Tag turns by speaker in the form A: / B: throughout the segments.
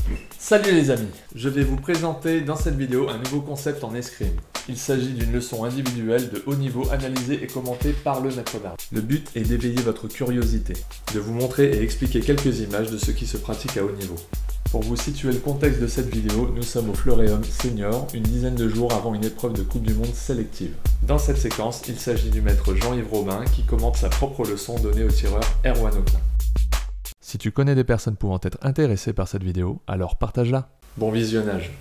A: Salut les amis, je vais vous présenter dans cette vidéo un nouveau concept en escrime. Il s'agit d'une leçon individuelle de haut niveau analysée et commentée par le maître d'armes. Le but est d'éveiller votre curiosité, de vous montrer et expliquer quelques images de ce qui se pratique à haut niveau. Pour vous situer le contexte de cette vidéo, nous sommes au Fleuréum Senior, une dizaine de jours avant une épreuve de Coupe du Monde sélective. Dans cette séquence, il s'agit du maître Jean-Yves Robin qui commente sa propre leçon donnée au tireur Erwan Auquelin. Si tu connais des personnes pouvant être intéressées par cette vidéo, alors partage-la. Bon visionnage.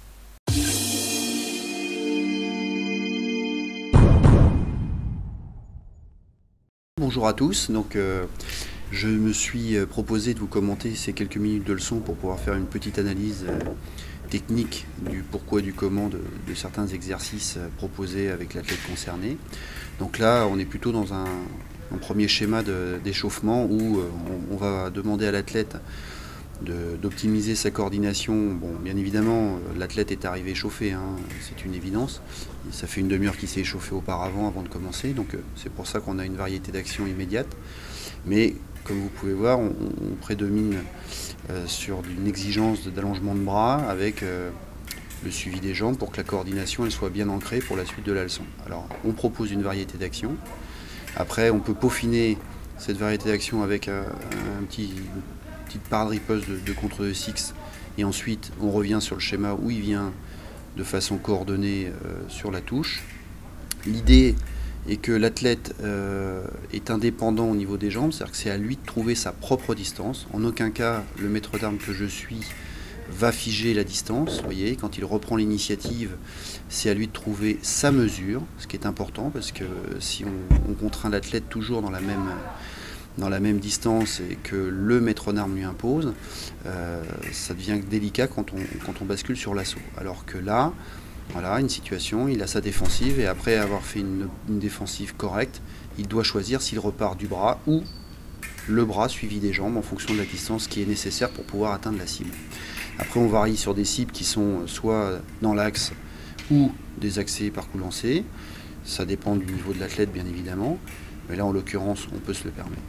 B: Bonjour à tous, je me suis proposé de vous commenter ces quelques minutes de leçon pour pouvoir faire une petite analyse technique du pourquoi et du comment de certains exercices proposés avec l'athlète concerné. Donc là, on est plutôt dans un premier schéma d'échauffement où on va demander à l'athlète d'optimiser sa coordination. Bon, bien évidemment, l'athlète est arrivé échauffé, hein, c'est une évidence. Ça fait une demi-heure qu'il s'est échauffé auparavant avant de commencer, donc c'est pour ça qu'on a une variété d'actions immédiates. Mais comme vous pouvez voir, on prédomine sur une exigence d'allongement de bras avec le suivi des jambes pour que la coordination elle soit bien ancrée pour la suite de la leçon. Alors, on propose une variété d'actions. Après, on peut peaufiner cette variété d'actions avec une petite parade riposte de contre de six. Et ensuite, on revient sur le schéma où il vient de façon coordonnée sur la touche. L'idée est que l'athlète est indépendant au niveau des jambes, c'est-à-dire que c'est à lui de trouver sa propre distance. En aucun cas, le maître d'armes que je suis va figer la distance. Vous voyez, quand il reprend l'initiative, c'est à lui de trouver sa mesure, ce qui est important parce que si on contraint l'athlète toujours dans la même distance et que le maître d'armes lui impose, ça devient délicat quand on bascule sur l'assaut. Alors que là, voilà, une situation, il a sa défensive et après avoir fait une défensive correcte, il doit choisir s'il repart du bras ou le bras suivi des jambes en fonction de la distance qui est nécessaire pour pouvoir atteindre la cible. Après, on varie sur des cibles qui sont soit dans l'axe ou des accès par coup lancé. Ça dépend du niveau de l'athlète, bien évidemment. Mais là, en l'occurrence, on peut se le permettre.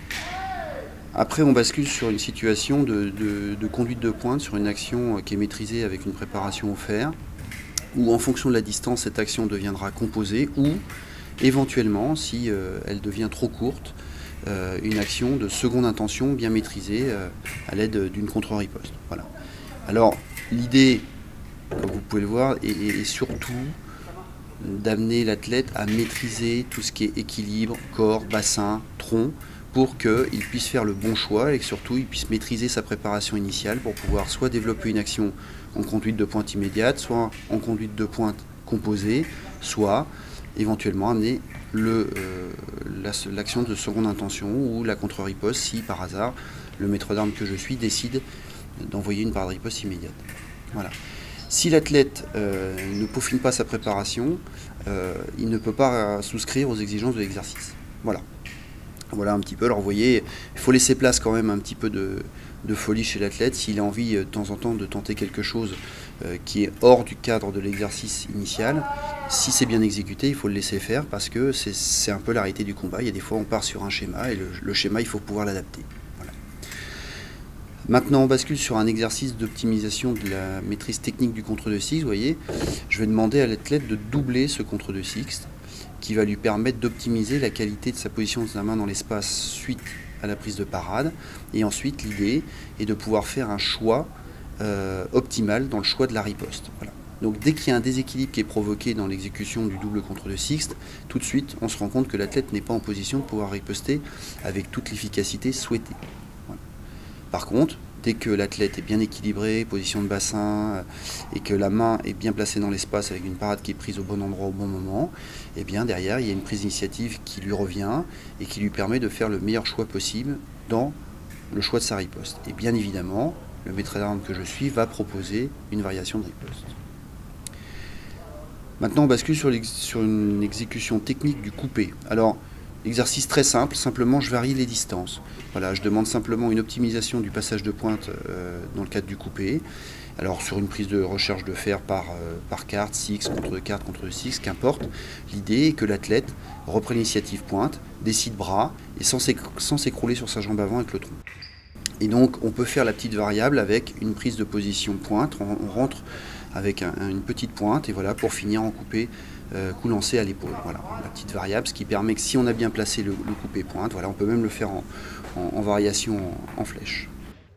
B: Après, on bascule sur une situation de conduite de pointe, sur une action qui est maîtrisée avec une préparation au fer, où en fonction de la distance, cette action deviendra composée, ou éventuellement, si elle devient trop courte, une action de seconde intention bien maîtrisée à l'aide d'une contre-riposte. Voilà. Alors, l'idée, comme vous pouvez le voir, est surtout d'amener l'athlète à maîtriser tout ce qui est équilibre, corps, bassin, tronc, pour qu'il puisse faire le bon choix et que surtout il puisse maîtriser sa préparation initiale pour pouvoir soit développer une action en conduite de pointe immédiate, soit en conduite de pointe composée, soit éventuellement amener l'action de seconde intention ou la contre-riposte si par hasard le maître d'armes que je suis décide d'envoyer une parade riposte immédiate. Voilà. Si l'athlète ne peaufine pas sa préparation, il ne peut pas souscrire aux exigences de l'exercice. Voilà. Voilà un petit peu. Alors vous voyez, il faut laisser place quand même un petit peu de folie chez l'athlète. S'il a envie de temps en temps de tenter quelque chose qui est hors du cadre de l'exercice initial, si c'est bien exécuté, il faut le laisser faire parce que c'est un peu la réalité du combat. Il y a des fois on part sur un schéma et le schéma il faut pouvoir l'adapter. Voilà. Maintenant on bascule sur un exercice d'optimisation de la maîtrise technique du contre de six. Vous voyez, je vais demander à l'athlète de doubler ce contre de six qui va lui permettre d'optimiser la qualité de sa position de sa main dans l'espace suite à la prise de parade. Et ensuite, l'idée est de pouvoir faire un choix optimal dans le choix de la riposte. Voilà. Donc dès qu'il y a un déséquilibre qui est provoqué dans l'exécution du double contre de sixte, tout de suite, on se rend compte que l'athlète n'est pas en position de pouvoir riposter avec toute l'efficacité souhaitée. Voilà. Par contre, dès que l'athlète est bien équilibré, position de bassin, et que la main est bien placée dans l'espace avec une parade qui est prise au bon endroit au bon moment, et bien derrière il y a une prise d'initiative qui lui revient et qui lui permet de faire le meilleur choix possible dans le choix de sa riposte. Et bien évidemment, le maître d'armes que je suis va proposer une variation de riposte. Maintenant on bascule sur une exécution technique du coupé. Alors, exercice très simple, simplement je varie les distances. Voilà, je demande simplement une optimisation du passage de pointe dans le cadre du coupé. Alors sur une prise de recherche de fer par carte, six, contre six, qu'importe. L'idée est que l'athlète reprenne l'initiative pointe, décide bras et sans s'écrouler sur sa jambe avant avec le tronc. Et donc on peut faire la petite variable avec une prise de position pointe. On rentre avec une petite pointe et voilà, pour finir en coupé coup lancé à l'épaule. Voilà, la petite variable, ce qui permet que si on a bien placé le coupé pointe, voilà, on peut même le faire en variation en flèche.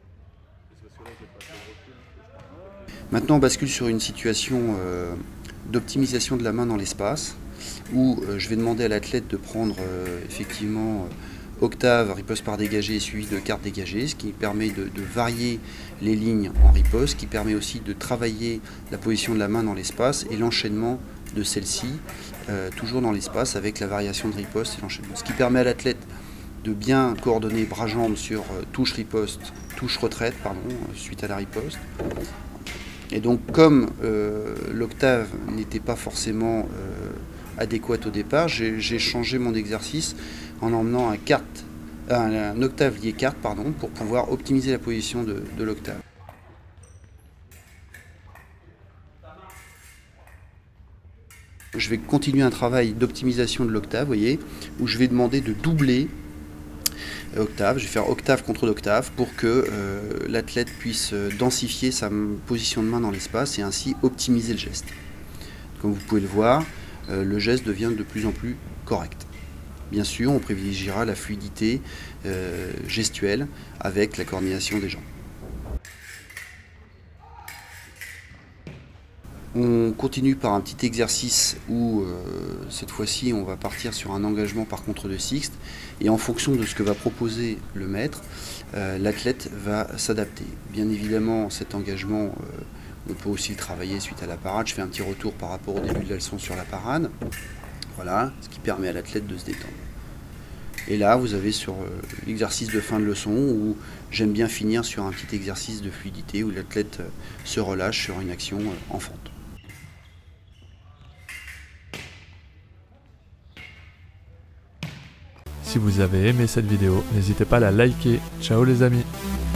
B: Maintenant on bascule sur une situation d'optimisation de la main dans l'espace où je vais demander à l'athlète de prendre effectivement octave, riposte par dégagé suivi de carte dégagée, ce qui permet de varier les lignes en riposte, qui permet aussi de travailler la position de la main dans l'espace et l'enchaînement de celle-ci, toujours dans l'espace avec la variation de riposte et l'enchaînement. Ce qui permet à l'athlète de bien coordonner bras-jambes sur touche riposte, touche retraite, suite à la riposte. Et donc comme l'octave n'était pas forcément adéquate au départ, j'ai changé mon exercice en emmenant un octave lié carte pour pouvoir optimiser la position de l'octave. Je vais continuer un travail d'optimisation de l'octave, voyez, où je vais demander de doubler octave. Je vais faire octave contre octave pour que l'athlète puisse densifier sa position de main dans l'espace et ainsi optimiser le geste. Comme vous pouvez le voir, le geste devient de plus en plus correct. Bien sûr, on privilégiera la fluidité gestuelle avec la coordination des jambes. On continue par un petit exercice où cette fois-ci on va partir sur un engagement par contre de Sixte et en fonction de ce que va proposer le maître, l'athlète va s'adapter. Bien évidemment cet engagement on peut aussi le travailler suite à la parade. Je fais un petit retour par rapport au début de la leçon sur la parade. Voilà, ce qui permet à l'athlète de se détendre. Et là, vous avez sur l'exercice de fin de leçon où j'aime bien finir sur un petit exercice de fluidité où l'athlète se relâche sur une action en fente.
A: Si vous avez aimé cette vidéo, n'hésitez pas à la liker. Ciao les amis!